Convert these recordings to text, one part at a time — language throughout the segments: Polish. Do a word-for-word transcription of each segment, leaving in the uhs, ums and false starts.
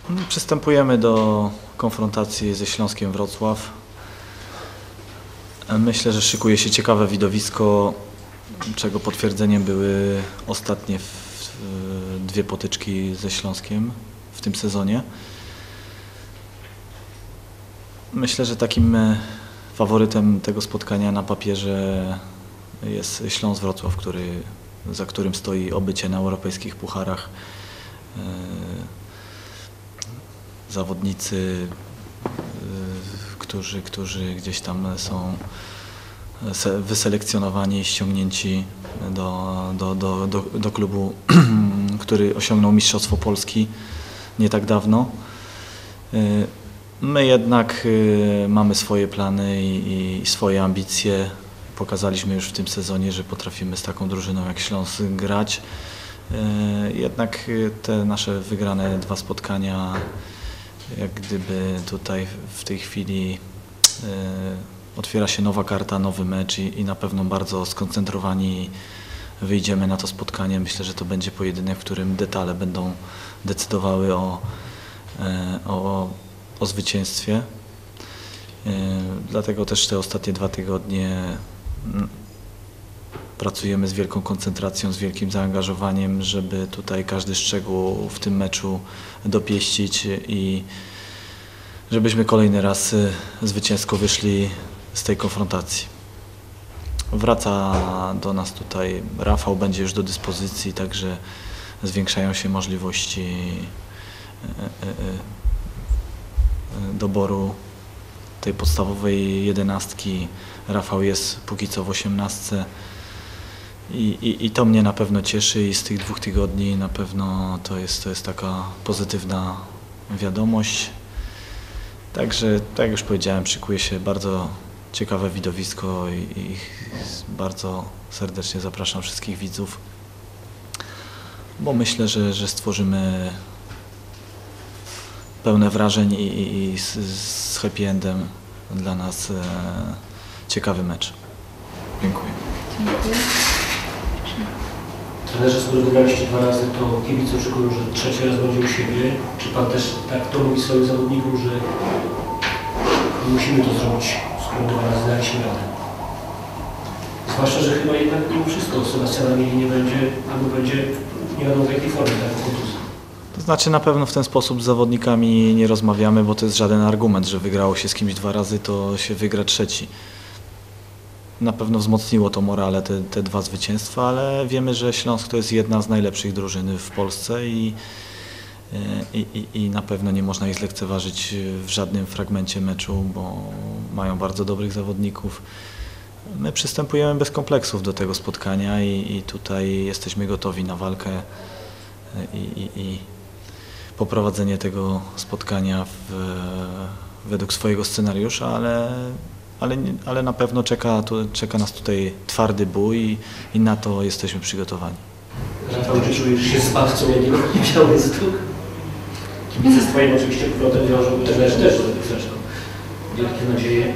Przystępujemy do konfrontacji ze Śląskiem Wrocław. Myślę, że szykuje się ciekawe widowisko, czego potwierdzeniem były ostatnie dwie potyczki ze Śląskiem w tym sezonie. Myślę, że takim faworytem tego spotkania na papierze jest Śląsk Wrocław, który, za którym stoi obycie na europejskich pucharach. Zawodnicy, którzy, którzy gdzieś tam są wyselekcjonowani i ściągnięci do, do, do, do, do klubu, który osiągnął Mistrzostwo Polski nie tak dawno. My jednak mamy swoje plany i, i swoje ambicje. Pokazaliśmy już w tym sezonie, że potrafimy z taką drużyną jak Śląsk grać. Jednak te nasze wygrane dwa spotkania, jak gdyby tutaj w tej chwili otwiera się nowa karta, nowy mecz i, i na pewno bardzo skoncentrowani wyjdziemy na to spotkanie. Myślę, że to będzie pojedynek, w którym detale będą decydowały o, o, o zwycięstwie. Dlatego też te ostatnie dwa tygodnie pracujemy z wielką koncentracją, z wielkim zaangażowaniem, żeby tutaj każdy szczegół w tym meczu dopieścić i żebyśmy kolejny raz zwycięsko wyszli z tej konfrontacji. Wraca do nas tutaj Rafał, będzie już do dyspozycji, także zwiększają się możliwości doboru tej podstawowej jedenastki. Rafał jest póki co w osiemnastce. I, i, I to mnie na pewno cieszy i z tych dwóch tygodni na pewno to jest, to jest taka pozytywna wiadomość. Także, tak jak już powiedziałem, szykuje się bardzo ciekawe widowisko i, i bardzo serdecznie zapraszam wszystkich widzów, bo myślę, że, że stworzymy pełne wrażeń i, i, i z, z happy endem dla nas e, ciekawy mecz. Dziękuję. Dziękuję. Trenerze, skoro wygraliście dwa razy, to kibice oczekują, że trzeci raz będzie u siebie. Czy Pan też tak to mówi swoim zawodnikom, że musimy to zrobić, skoro dwa razy daliśmy radę? Zwłaszcza, że chyba jednak mimo wszystko Sebastiana Mieli nie będzie, albo będzie nie wiadomo w jakiej formie, tak, kontuzji. To znaczy na pewno w ten sposób z zawodnikami nie rozmawiamy, bo to jest żaden argument, że wygrało się z kimś dwa razy, to się wygra trzeci. Na pewno wzmocniło to morale te, te dwa zwycięstwa, ale wiemy, że Śląsk to jest jedna z najlepszych drużyn w Polsce i, i, i, i na pewno nie można ich zlekceważyć w żadnym fragmencie meczu, bo mają bardzo dobrych zawodników. My przystępujemy bez kompleksów do tego spotkania i, i tutaj jesteśmy gotowi na walkę i, i, i poprowadzenie tego spotkania w, według swojego scenariusza, ale Ale, ale na pewno czeka, tu, czeka nas tutaj twardy bój i, i na to jesteśmy przygotowani. Rafał, czy czujesz się zbawcą jakiego nie wziął jest tu? Kibice z Twoim oczywiście powrotem wiążą, trenerzy też zresztą. Wielkie nadzieje.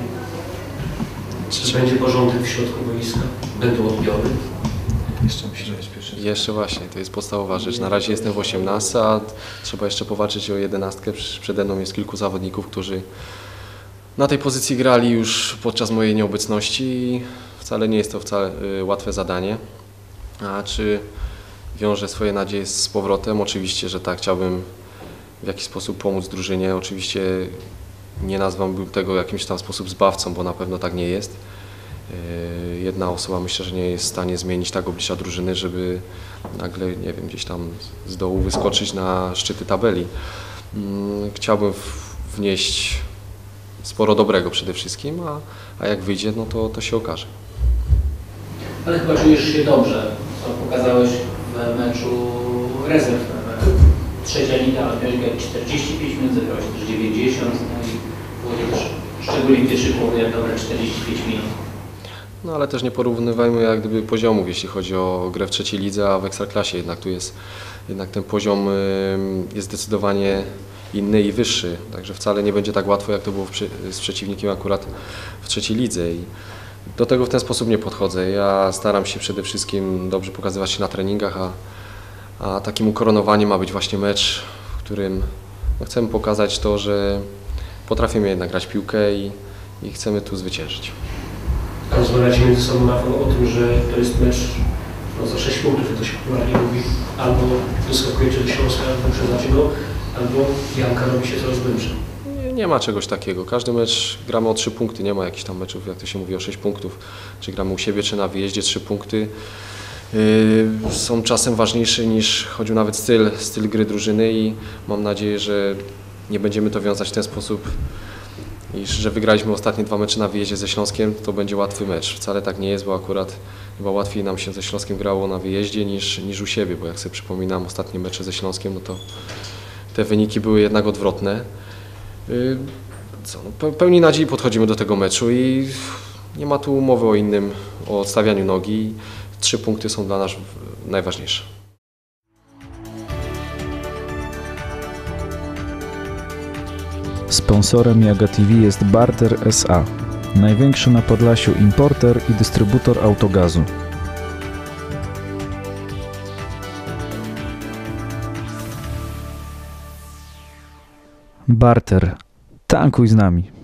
Czy będzie porządek w środku boiska? Będą odbiory? Jeszcze myślę, że pierwszy. Jeszcze właśnie, to jest podstawowa rzecz. Na razie jestem w osiemnastce, a trzeba jeszcze powalczyć o jedenastkę. Przede mną jest kilku zawodników, którzy na tej pozycji grali już podczas mojej nieobecności i wcale nie jest to wcale łatwe zadanie. A czy wiążę swoje nadzieje z powrotem? Oczywiście, że tak. Chciałbym w jakiś sposób pomóc drużynie. Oczywiście nie nazwałbym tego jakimś tam sposób zbawcą, bo na pewno tak nie jest. Jedna osoba myślę, że nie jest w stanie zmienić tak oblicza drużyny, żeby nagle, nie wiem, gdzieś tam z dołu wyskoczyć na szczyty tabeli. Chciałbym wnieść sporo dobrego przede wszystkim, a, a jak wyjdzie, no to, to się okaże. Ale chyba czujesz się dobrze, co pokazałeś w meczu rezerw. Trzecia liga, miałeś grać czterdzieści pięć minut, zagrałeś też dziewięćdziesiąt, no i było to też szczególnie w pierwszej połowie jak dobre czterdzieści pięć minut. No ale też nie porównywajmy jak gdyby poziomów, jeśli chodzi o grę w trzeciej lidze, a w Ekstraklasie. Jednak tu jest, jednak ten poziom jest zdecydowanie inny i wyższy, także wcale nie będzie tak łatwo, jak to było z przeciwnikiem akurat w trzeciej lidze. I do tego w ten sposób nie podchodzę. Ja staram się przede wszystkim dobrze pokazywać się na treningach, a, a takim ukoronowaniem ma być właśnie mecz, w którym no, chcemy pokazać to, że potrafimy jednak grać piłkę i, i chcemy tu zwyciężyć. A rozmawiacie między sobą na pewno o tym, że to jest mecz no, za sześć punktów, jak to się popularnie mówi. Albo doskakujecie do Śląska, albo wyprzedzacie go, albo Janka robi się coraz głębszy. Nie, nie ma czegoś takiego. Każdy mecz gramy o trzy punkty, nie ma jakichś tam meczów, jak to się mówi, o sześć punktów. Czy gramy u siebie, czy na wyjeździe trzy punkty. Yy, są czasem ważniejsze niż choćby nawet styl, styl gry drużyny i mam nadzieję, że nie będziemy to wiązać w ten sposób, iż że wygraliśmy ostatnie dwa mecze na wyjeździe ze Śląskiem, to będzie łatwy mecz. Wcale tak nie jest, bo akurat chyba łatwiej nam się ze Śląskiem grało na wyjeździe niż, niż u siebie, bo jak sobie przypominam ostatnie mecze ze Śląskiem, no to te wyniki były jednak odwrotne. Yy, co, no, pełni nadziei podchodzimy do tego meczu i nie ma tu mowy o innym, o odstawianiu nogi. Trzy punkty są dla nas najważniejsze. Sponsorem Jaga T V jest Barter S A, największy na Podlasiu importer i dystrybutor autogazu. Barter. Tankuj z nami.